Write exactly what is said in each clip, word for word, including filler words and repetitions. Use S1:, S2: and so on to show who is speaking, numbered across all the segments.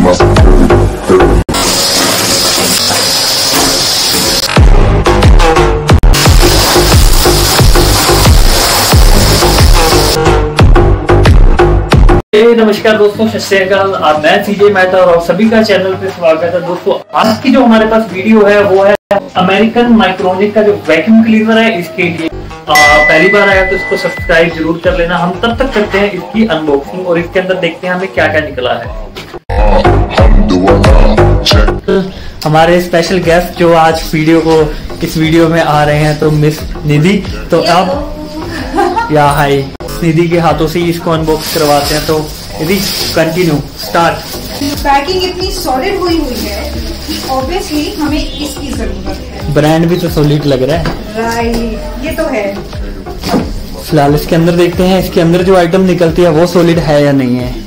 S1: नमस्कार दोस्तों, सत श्री अकाल। आप मैं सीजे मेहता और सभी का चैनल पे स्वागत है। दोस्तों आज की जो हमारे पास वीडियो है वो है अमेरिकन माइक्रोनिक का जो वैक्यूम क्लीनर है इसके लिए। आ, पहली बार आया तो इसको सब्सक्राइब जरूर कर लेना। हम तब तक करते हैं इसकी अनबॉक्सिंग और इसके अंदर देखते हैं हमें क्या क्या निकला है। हमारे स्पेशल गेस्ट जो आज वीडियो को इस वीडियो में आ रहे हैं तो मिस निधि, तो अब या हाय निधि के हाथों से इसको अनबॉक्स करवाते हैं। तो निधि कंटिन्यू स्टार्ट।
S2: पैकिंग इतनी सॉलिड हुई हुई है कि ऑब्वियसली हमें इसकी जरूरत है।
S1: ब्रांड भी तो सॉलिड लग रहा है।
S2: राइट, ये तो है।
S1: फिलहाल इसके अंदर देखते हैं इसके अंदर जो आइटम निकलती है वो सॉलिड है या नहीं है।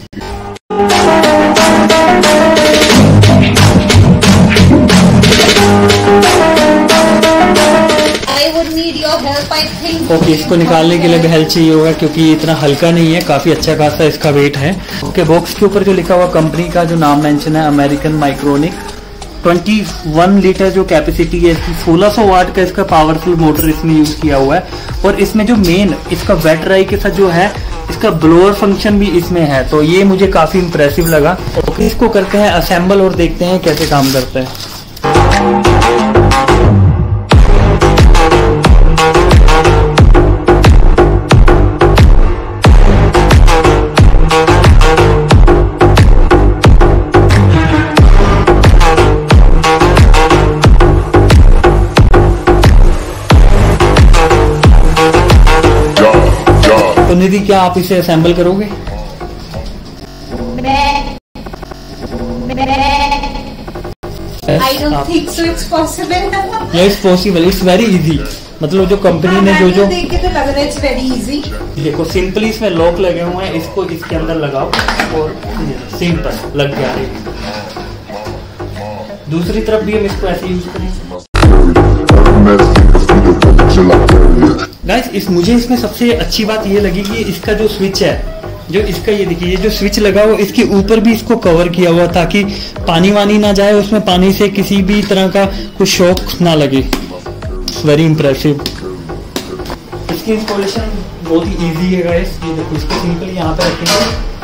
S1: ओके okay, इसको निकालने के लिए भी हेल्प चाहिए होगा क्योंकि ये इतना हल्का नहीं है, काफी अच्छा खासा इसका वेट है। ओके okay, बॉक्स के ऊपर जो लिखा हुआ कंपनी का जो नाम मेंशन है अमेरिकन माइक्रोनिक। इक्कीस लीटर जो कैपेसिटी है इसकी, सोलह सौ वाट का इसका पावरफुल मोटर इसमें यूज किया हुआ है। और इसमें जो मेन इसका वेट ड्राई के साथ जो है इसका ब्लोअर फंक्शन भी इसमें है, तो ये मुझे काफी इंप्रेसिव लगा। ओके okay, इसको करते हैं असेंबल और देखते हैं कैसे काम करता है। तो निधि क्या आप इसे असेंबल करोगे?
S2: I don't think so it's possible.
S1: Yeah, it's possible. It's very easy. मतलब जो कंपनी ने जो जो
S2: देख के तो लग रहा है it's very easy.
S1: देखो सिंपली इसमें लॉक लगे हुए हैं, इसको इसके अंदर लगाओ और सिंपल लग गया। दूसरी तरफ भी हम इसको ऐसे यूज करेंगे। गाइस इस मुझे इसमें सबसे अच्छी बात ये लगी कि इसका जो स्विच है, जो इसका ये देखिए, ये जो स्विच लगा हुआ इसके ऊपर भी इसको कवर किया हुआ ताकि पानी वानी ना जाए, उसमें पानी से किसी भी तरह का कुछ शॉक ना लगे। Very impressive. इसकी इंस्टॉलेशन बहुत ही इजी है गाइस। ये देखो इसको सिंपली यहाँ पे रखेंगे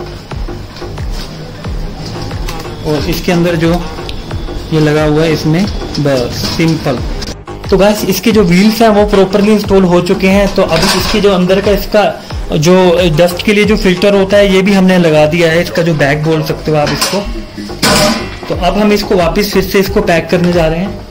S1: और इसके अंदर जो ये लगा हुआ है इसमें बस सिंपल। तो गाइस इसके जो व्हील्स हैं वो प्रॉपरली इंस्टॉल हो चुके हैं। तो अभी इसके जो अंदर का इसका जो डस्ट के लिए जो फिल्टर होता है ये भी हमने लगा दिया है, इसका जो बैग बोल सकते हो आप इसको। तो अब हम इसको वापस फिर से इसको पैक करने जा रहे हैं।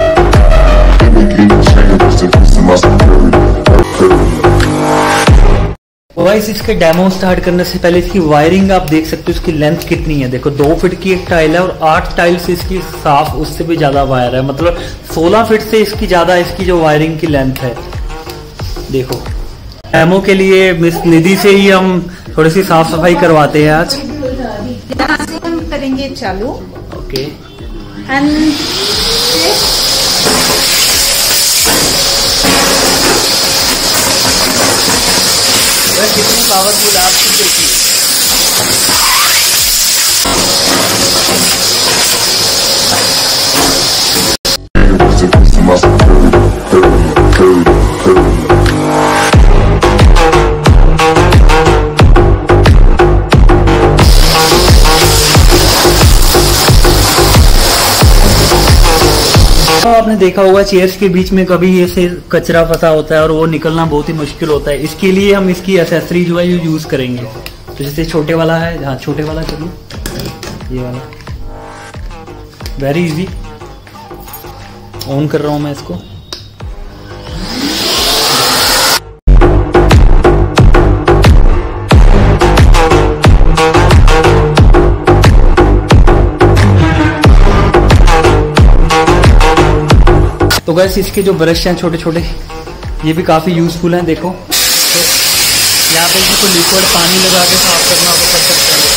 S1: गाइस इसके डेमो स्टार्ट करने से पहले इसकी वायरिंग आप देख सकते हो, इसकी लेंथ कितनी है। देखो दो फीट की एक टाइल है और आठ टाइल से इसकी साफ उससे भी ज्यादा वायर है, मतलब सोलह फीट से इसकी ज्यादा इसकी जो वायरिंग की लेंथ है। देखो डेमो के लिए मिस निधि से ही हम थोड़ी सी साफ सफाई करवाते हैं आज।
S2: हम करेंगे चालू।
S1: ओके
S2: एंड
S1: कितनी पावरफुल आप देखिए। तो आपने देखा होगा चेयर्स के बीच में कभी ऐसे कचरा फंसा होता है और वो निकलना बहुत ही मुश्किल होता है। इसके लिए हम इसकी एसेसरी जो है यूज करेंगे। तो जैसे छोटे वाला है, हाँ छोटे वाला चलिए, ये वाला वेरी इजी। ऑन कर रहा हूं मैं इसको। तो गैस इसके जो ब्रश हैं छोटे छोटे ये भी काफी यूजफुल हैं। देखो तो यहाँ पे इसको लिक्विड पानी लगा के साफ करना हो कर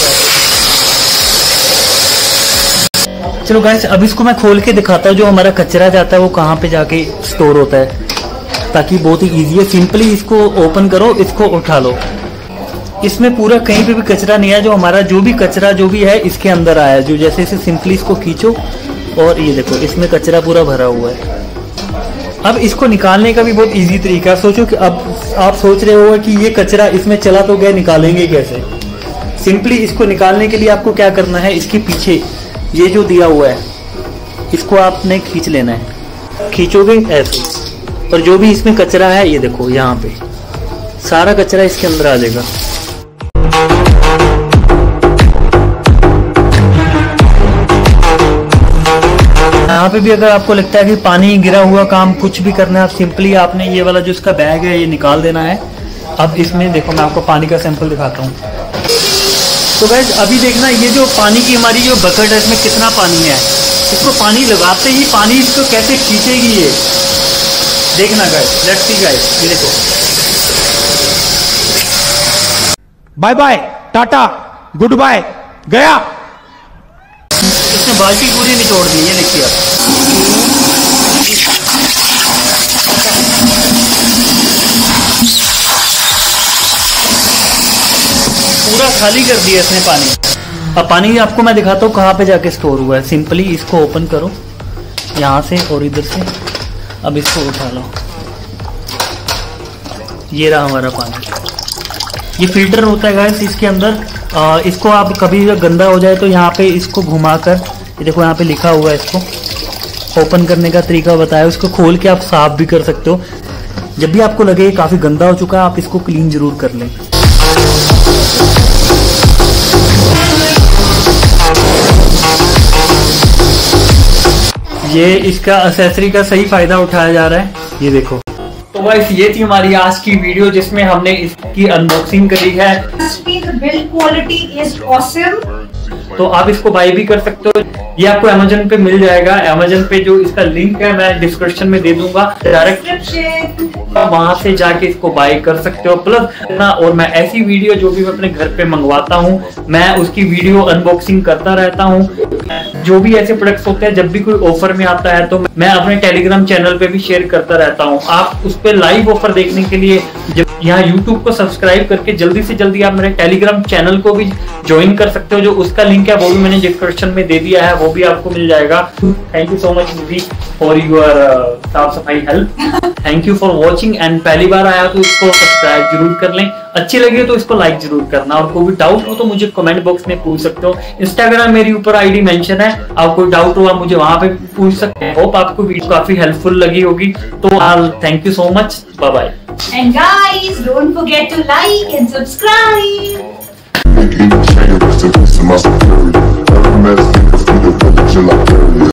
S1: सकते हैं। चलो गैस अब इसको मैं खोल के दिखाता हूँ जो हमारा कचरा जाता है वो कहाँ पे जाके स्टोर होता है, ताकि बहुत ही ईजी है। सिंपली इसको ओपन करो, इसको उठा लो इसमें पूरा कहीं पे भी कचरा नहीं है। जो हमारा जो भी कचरा जो भी है इसके अंदर आया है। जो जैसे इसे सिंपली इसको खींचो और ये देखो इसमें कचरा पूरा भरा हुआ है। अब इसको निकालने का भी बहुत इजी तरीका है। सोचो कि अब आप सोच रहे हो कि ये कचरा इसमें चला तो गया, निकालेंगे कैसे। सिंपली इसको निकालने के लिए आपको क्या करना है, इसके पीछे ये जो दिया हुआ है इसको आपने खींच लेना है। खींचोगे ऐसे और जो भी इसमें कचरा है ये देखो यहाँ पे सारा कचरा इसके अंदर आ जाएगा। यहाँ पे भी अगर आपको लगता है कि पानी गिरा हुआ काम कुछ भी करना है, आप सिंपली आपने ये वाला जो इसका बैग है ये निकाल देना है। अब इसमें देखो मैं आपको पानी का सैंपल दिखाता हूँ। तो गाइस अभी देखना ये जो पानी की हमारी जो बकेट है इसमें कितना पानी है। इसको पानी लगाते ही पानी इसको कैसे खींचेगी ये देखना गाइस। लेट्स सी गाइस, ये देखो
S3: bye bye tata good bye गया।
S1: इसने बाल्टी पूरी निचोड़ दी, ये देखिए आप। पूरा खाली कर दिया इसने पानी। अब पानी आपको मैं दिखाता हूँ कहाँ पे जाके स्टोर हुआ है। सिंपली इसको ओपन करो यहाँ से और इधर से। अब इसको उठा लो, ये रहा हमारा पानी। ये फिल्टर होता है गाइस इसके अंदर। आ, इसको आप कभी गंदा हो जाए तो यहाँ पे इसको घुमाकर, ये देखो यहाँ पे लिखा हुआ है, इसको ओपन करने का तरीका बताया। उसको खोल के आप साफ भी कर सकते हो। जब भी आपको लगे काफी गंदा हो चुका है आप इसको क्लीन जरूर कर लें। ये इसका एक्सेसरी का सही फायदा उठाया जा रहा है, ये देखो। तो गाइस ये थी हमारी आज की वीडियो जिसमें हमने इसकी अनबॉक्सिंग करी है।
S2: Build quality is awesome.
S1: तो आप इसको बाय भी कर सकते हो। ये आपको अमेजन पे मिल जाएगा। अमेजन पे जो इसका लिंक है मैं डिस्क्रिप्शन में दे दूंगा, डायरेक्ट वहां से जाके इसको बाय कर सकते हो। प्लस ना और मैं ऐसी वीडियो जो भी मैं अपने घर पे मंगवाता हूँ मैं उसकी वीडियो अनबॉक्सिंग करता रहता हूँ। जो भी ऐसे प्रोडक्ट्स होते हैं जब भी कोई ऑफर में आता है तो मैं अपने टेलीग्राम चैनल पे भी शेयर करता रहता हूँ। आप उस पे लाइव ऑफर देखने के लिए यहाँ यूट्यूब को सब्सक्राइब करके जल्दी से जल्दी आप मेरे टेलीग्राम चैनल को भी ज्वाइन कर सकते हो। जो उसका लिंक है वो भी मैंने डिस्क्रिप्शन में दे दिया है, वो भी आपको मिल जाएगा। Thank you so much didi for your साफ सफाई help. Thank you for watching and पहली बार आया तो इसको सब्सक्राइब जरूर कर लें। अच्छी लगी तो इसको लाइक जरूर करना। और कोई भी डाउट हो तो मुझे कमेंट बॉक्स में पूछ सकते हो। इंस्टाग्राम मेरी ऊपर आईडी मेंशन है, आप कोई डाउट हो आप मुझे वहां पे पूछ सकते हैं। होप आपको वीडियो काफी हेल्पफुल लगी होगी। तो thank you so much, bye bye.
S2: And guys, don't forget to like and subscribe.
S4: Make each change, rest in peace to my security. Every mess, think of the village, like